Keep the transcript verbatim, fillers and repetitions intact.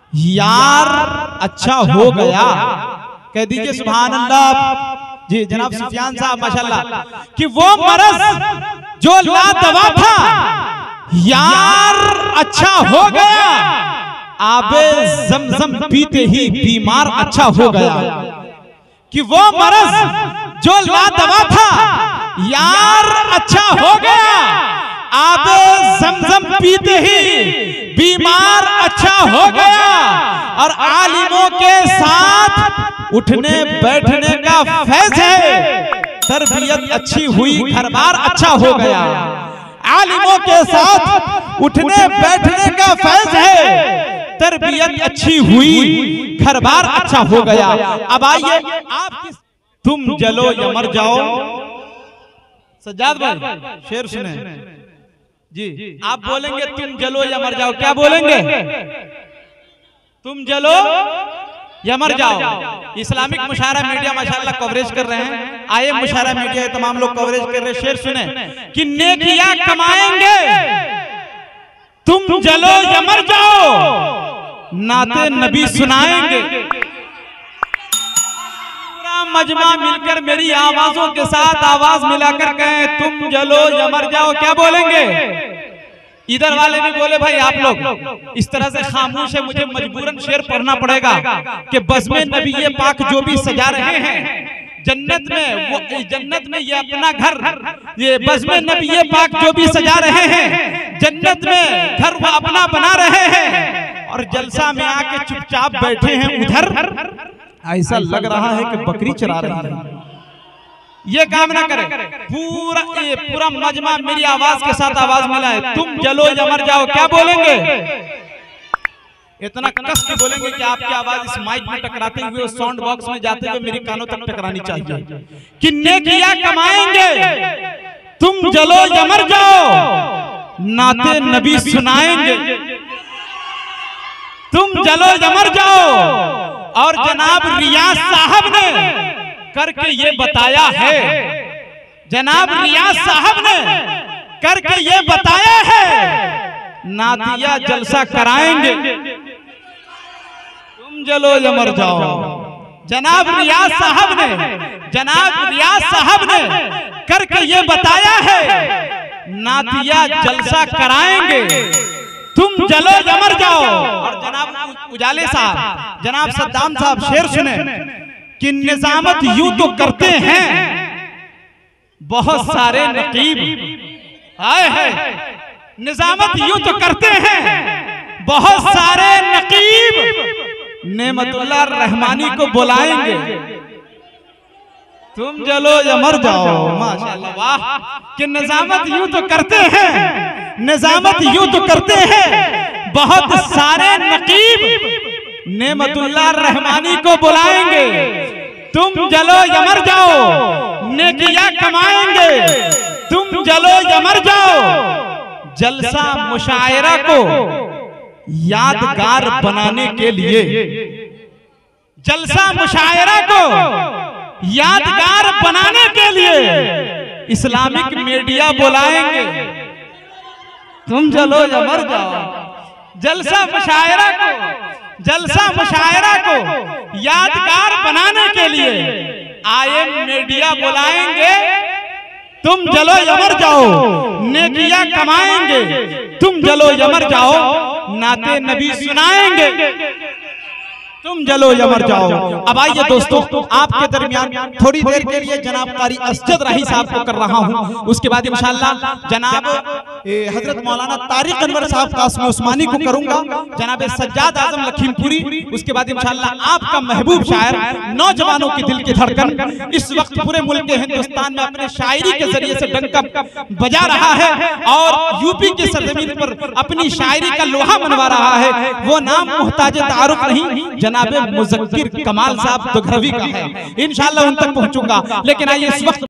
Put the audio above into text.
यार अच्छा हो गया। कह दीजिए सुभान अल्लाह। जी जनाब सुफियान साहब माशाल्लाह कि वो मरज जो लादवा था यार अच्छा हो गया। आबे जमजम पीते ही बीमार अच्छा हो गया। कि वो मरज जो लादवा था यार अच्छा हो गया। आबे जमजम पीते ही बीमार अच्छा हो गया। और आलिमों के साथ उठने बैठने का फैज है। तरबियत अच्छी हुई घर बार अच्छा हो गया। आलिमों के साथ उठने बैठने का फैज है। तरबियत अच्छी हुई घर बार अच्छा हो गया। अब आइए आप किस तुम जलो या मर जाओ। सज्जाद भाई शेर सुने जी। आप बोलेंगे तुम जलो या मर जाओ। क्या बोलेंगे? तुम जलो या मर जाओ। इस्लामिक मुशायरा मीडिया माशाल्लाह कवरेज कर रहे हैं। आए मुशायरा मीडिया तमाम लोग कवरेज कर रहे हैं। शेर सुने कि नेकियां कमाएंगे तुम जलो या मर जाओ। नाते नबी सुनाएंगे। पूरा मजमा मिलकर मेरी आवाजों के साथ आवाज मिलाकर कहें तुम जलो या मर जाओ। क्या बोलेंगे? इधर वाले भी बोले भाई आप लोग इस तरह से खामोश है। मुझे मजबूरन शेर पढ़ना पड़ेगा कि बज़्मे नबी ये पाक जो भी सजा रहे हैं जन्नत में, वो जन्नत में ये अपना घर, ये बज़्मे नबी ये पाक जो भी सजा रहे हैं जन्नत में घर वो अपना बना रहे हैं। और जलसा में आके चुपचाप बैठे हैं उधर। ऐसा लग रहा है कि बकरी चरा रही है। ये काम ना करे। पूरा ये पूरा मजमा मेरी आवाज के साथ आवाज मिला है। तुम जलो या मर जाओ। क्या बोलेंगे? इतना कस के बोलेंगे कि आपकी आवाज इस माइक में टकराते हुए उस साउंड बॉक्स में जाते हुए मेरी कानों तक टकरानी चाहिए। कि नेकियां कमाएंगे तुम जलो या मर जाओ। नाते नबी सुनाएंगे तुम जलो या मर जाओ। और जनाब रियाज साहब ने करके ये बताया है। जनाब रियाज साहब ने करके ये बताया है। नातिया जलसा कराएंगे तुम जलो या मर जाओ। जनाब रियाज साहब ने जनाब रियाज साहब ने करके ये बताया है। नातिया जलसा कराएंगे तुम जलो या मर जाओ। और जनाब उजाले साहब जनाब सद्दाम साहब शेर सुने कि निजामत यूं तो करते हैं बहुत सारे नकीब। आए है निजामत यूं तो करते हैं बहुत सारे नकीब। नेमतुल्लाह रहमानी को बुलाएंगे तुम जलो या मर जाओ। माशाल्लाह वाह। कि निजामत यूं तो करते हैं निजामत यूं तो करते हैं बहुत सारे नकीब। नेमतुल्लाह रहमानी को बुलाएंगे तुम जलो या मर जाओ। नेकियां कमाएंगे तुम जलो या मर जाओ। जलसा मुशायरा को यादगार बनाने के लिए जलसा मुशायरा को यादगार बनाने के लिए इस्लामिक मीडिया बुलाएंगे तुम जलो या मर जाओ। जलसा मुशायरा को जलसा मुशायरा को यादगार बनाने के लिए आए मीडिया बुलाएंगे तुम जलो या मर जाओ। नेकियां कमाएंगे तुम जलो या मर जाओ। नाते नबी सुनाएंगे तुम जलो या मर जाओ। अब आइए दोस्तों आपके दरमियान थोड़ी देर के लिए जनाब कारी असजद राही साहब को कर रहा हूं। उसके बाद इंशाअल्लाह जनाब हजरत मौलाना तारिक अनवर साहब कासिम उस्मानी को करूंगा। जनाब सज्जाद आजम लखीमपुरी। उसके बाद इंशाअल्लाह आपका महबूब शायर नौजवानों की दिल की धड़कन इस वक्त पूरे मुल्क हिंदुस्तान में अपने शायरी के जरिए से डंका बजा रहा है और यूपी की सरजमीन पर अपनी शायरी का लोहा मनवा रहा है। वो नाम मुहताज तारुफ नहीं जनाब मुज़क्किर कमाल साहब दुघरवी का है। इंशाअल्लाह उन तक पहुंचूंगा। लेकिन आइए इस वक्त